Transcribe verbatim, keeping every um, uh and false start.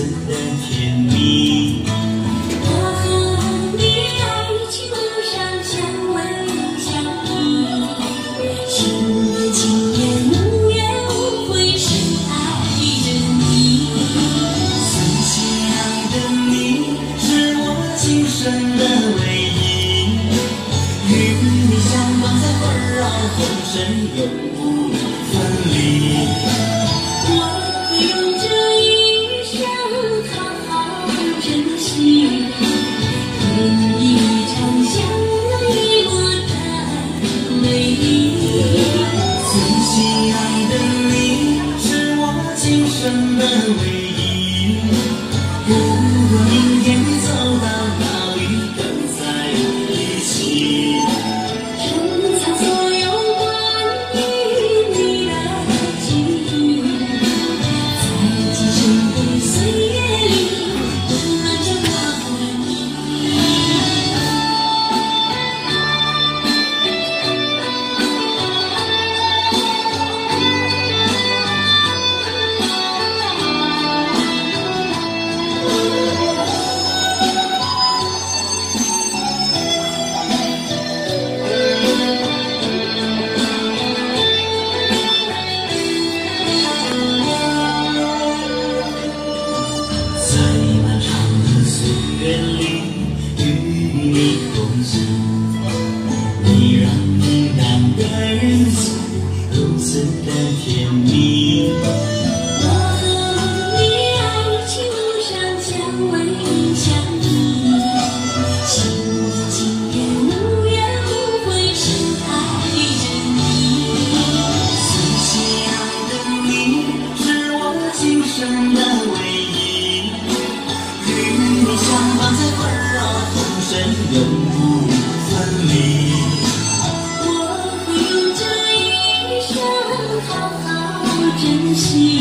此的甜蜜。 我和你爱情路上相偎相依，心甘情愿无怨无悔深爱着你。 最亲爱的你，是我今生的唯一，与你相伴在环绕红尘，永不分离。 我会用这一生好好珍惜，愿一场相依过的美丽。 最亲爱的你，是我今生的唯一。如果明天走到哪里，都在一起。 珍藏所有关于你的记忆，在今生的岁月里温暖着我你。 在漫长的岁月里与你同行，你让平淡的日子如此的甜蜜。 我和你爱情路上相偎相依，心甘情愿无怨无悔深爱着你。 最亲爱的你，是我今生的唯一，与你相伴在环绕红尘，永不分离。 我会用这一生好好珍惜。